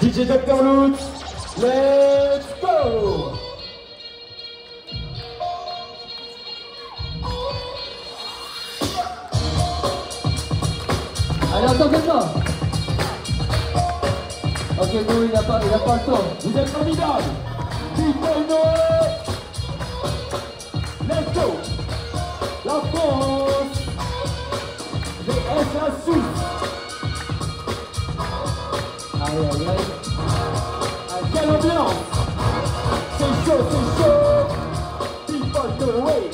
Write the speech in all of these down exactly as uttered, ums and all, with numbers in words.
D J Docteur Loot, let's go. Allez, entendez-moi. Ok, nous, il n'a pas, il a pas le temps. Vous êtes formidables. People Noël. Let's go. La France. V S la Suisse. Aïe, aïe, aïe. Ah, quelle ambiance. C'est chaud, c'est chaud. People Noël.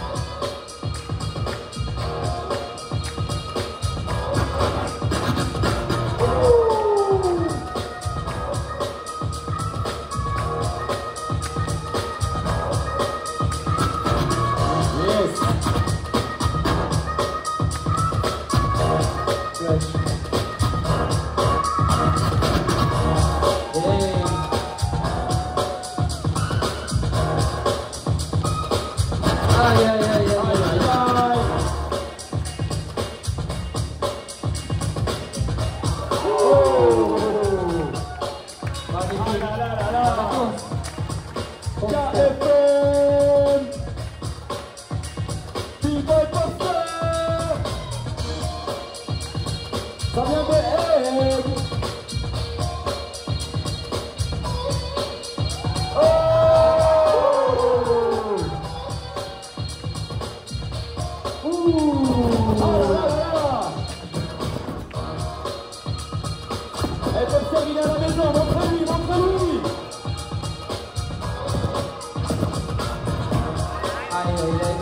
Popster, il est à la maison, montre-lui, montre-lui. Aïe, aïe, aïe.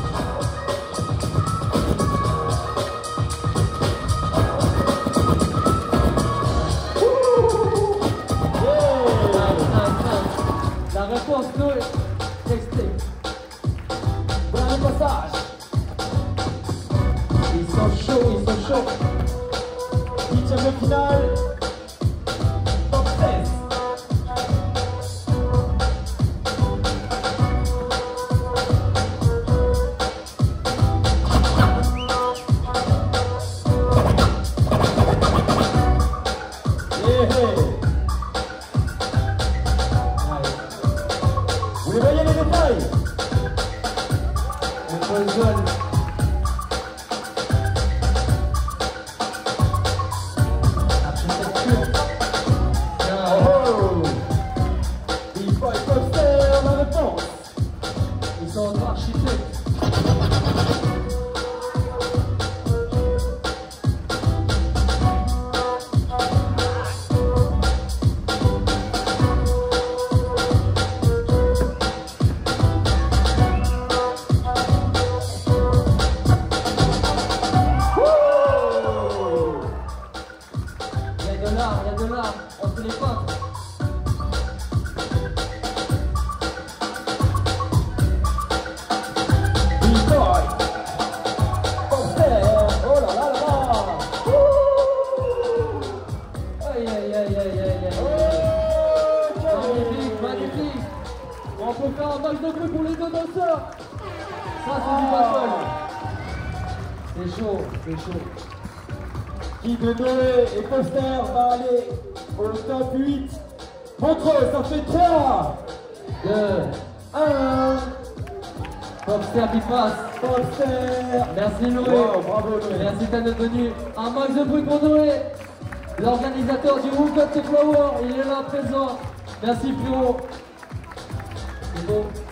La réponse, nous, textée. Voilà le passage. Ils sont chauds, ils sont chauds. Huitième de finale. Top seize. Yeah. Vous les voyez les détails? Le point jaune. Ils sont architectes. Il y a de l'art, il y a de l'art entre les peintres. On peut faire un max de bruit pour les deux danseurs. Ça, c'est du battle. C'est chaud, c'est chaud. Qui de Noé et Popster va aller au top huit. Montreux, ça fait trois, deux, un. Popster qui passe. Popster. Merci Noé. Wow, bravo Noé. Merci d'être venu. Un max de bruit pour Noé. L'organisateur du Who Got the Flower, il est là présent. Merci frérot. C'est beau.